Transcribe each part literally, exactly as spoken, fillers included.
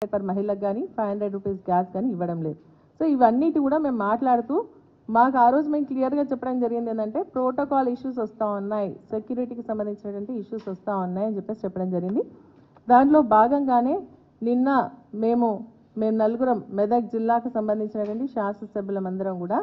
Per మహిళకు కానీ five hundred rupees gas కానీ ఇవ్వడం లేదు. సో ఇవన్నిటి కూడా మేము మాట్లాడుతూ మాకు ఆ రోజు మేము క్లియర్గా చెప్పడం జరిగింది ఏంటంటే ప్రోటోకాల్ ఇష్యూస్ వస్తూ ఉన్నాయి, సెక్యూరిటీకి సంబంధించినటువంటి ఇష్యూస్ వస్తూ ఉన్నాయి అని చెప్పేసి చెప్పడం జరిగింది. దాంట్లో భాగంగానే నిన్న మేము మేము నలుగురం మెదక్ జిల్లాకు సంబంధించినటువంటి శాసనసభ్యులమందరం కూడా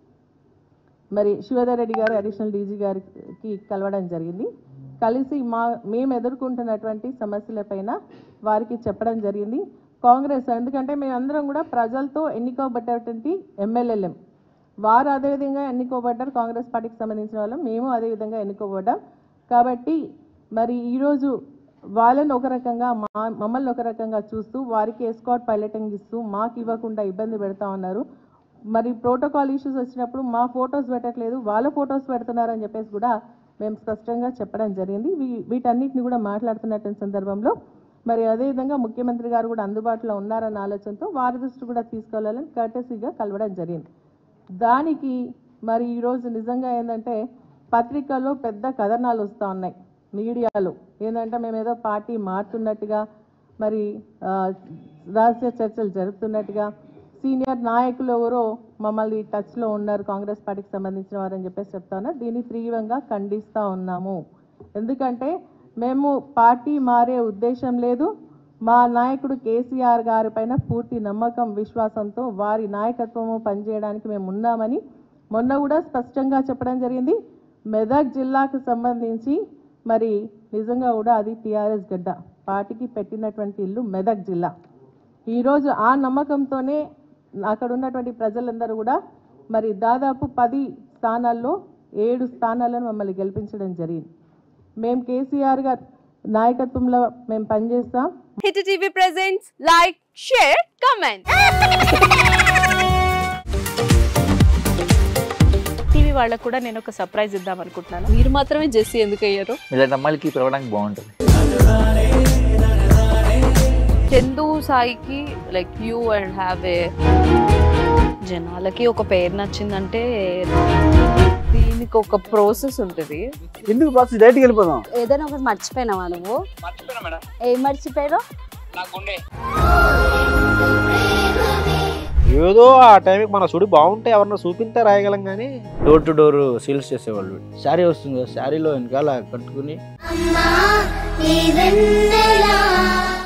మరి శివధర్ రెడ్డి గారు అడిషనల్ డీజీ గారికి కలవడం జరిగింది. కలిసి మా మేము ఎదుర్కొంటున్నటువంటి సమస్యలపైన వారికి చెప్పడం జరిగింది. కాంగ్రెస్ ఎందుకంటే మేమందరం కూడా ప్రజలతో ఎన్నుకోబడ్డటువంటి ఎమ్మెల్యేలం, వారు అదేవిధంగా ఎన్నుకోబడ్డారు, కాంగ్రెస్ పార్టీకి సంబంధించిన వాళ్ళం, మేము అదేవిధంగా ఎన్నుకోబడ్డాం. కాబట్టి మరి ఈరోజు వాళ్ళని ఒక రకంగా మా మమ్మల్ని ఒక రకంగా చూస్తూ వారికి ఎస్కాట్ పైలటింగ్ ఇస్తూ మాకు ఇవ్వకుండా ఇబ్బంది పెడతా ఉన్నారు. మరి ప్రోటోకాల్ ఇష్యూస్ వచ్చినప్పుడు మా ఫొటోస్ పెట్టట్లేదు, వాళ్ళ ఫొటోస్ పెడుతున్నారని చెప్పేసి కూడా మేము స్పష్టంగా చెప్పడం జరిగింది. వీటన్నిటిని కూడా మాట్లాడుతున్నటువంటి సందర్భంలో మరి అదేవిధంగా ముఖ్యమంత్రి గారు కూడా అందుబాటులో ఉన్నారన్న ఆలోచనతో వారి దృష్టి కూడా తీసుకెళ్లాలని కర్టెసీగా కలవడం జరిగింది. దానికి మరి ఈరోజు నిజంగా ఏంటంటే పత్రికల్లో పెద్ద కథనాలు వస్తూ ఉన్నాయి, మీడియాలో ఏంటంటే మేము ఏదో పార్టీ మారుతున్నట్టుగా, మరి రహస్య చర్చలు జరుపుతున్నట్టుగా, సీనియర్ నాయకులు ఎవరో మమ్మల్ని టచ్లో ఉన్నారు కాంగ్రెస్ పార్టీకి సంబంధించిన వారని చెప్పేసి చెప్తా ఉన్నారు. దీన్ని తీవ్రంగా ఖండిస్తూ ఉన్నాము. ఎందుకంటే మేము పార్టీ మారే ఉద్దేశం లేదు, మా నాయకుడు కేసీఆర్ గారి పైన పూర్తి నమ్మకం విశ్వాసంతో వారి నాయకత్వము పనిచేయడానికి మేము ఉన్నామని మొన్న కూడా స్పష్టంగా చెప్పడం జరిగింది. మెదక్ జిల్లాకు సంబంధించి మరి నిజంగా కూడా అది టీఆర్ఎస్ గడ్డ, పార్టీకి పెట్టినటువంటి ఇల్లు మెదక్ జిల్లా. ఈరోజు ఆ నమ్మకంతోనే అక్కడ ఉన్నటువంటి ప్రజలందరూ కూడా మరి దాదాపు పది స్థానాల్లో ఏడు స్థానాలను మమ్మల్ని గెలిపించడం జరిగింది. మేము కేసీఆర్ గారి నాయకత్వంలో మేము పనిచేస్తాం. Hit TV presents like, share, comment. TV వాళ్ళకు కూడా నేను ఒక సర్ప్రైజ్ ఇద్దాం అనుకుంటున్నాను. మీరు మాత్రమే జెస్సీ ఎందుకు అయ్యారు? ఇలాంటి అమ్మాయిలకి పిలవడానికి బాగుంటుంది. చందు సాయికి like you and have a జనాలకి ఒక పేరు నచ్చిందంటే దీనికి ఒక ప్రాసెస్ ఉంటుంది. ఎందుకు ప్రాసెస్? డైరెక్ట్‌గా వెళ్ళిపోదాం. ఏదైనా ఒకటి మర్చిపోయినావా నువ్వు? మర్చిపోయినా మేడం. ఏం మర్చిపోయావు? నా గుండె. ఏదో ఆ టైంకి మన సుడి బాగుంటే ఎవరన్నా చూపిస్తే రాయగలం కానీ డోర్ టు డోర్ సేల్స్ చేసేవాళ్ళు. శారీ వస్తుంది, శారీలో వెనకాల కట్టుకుని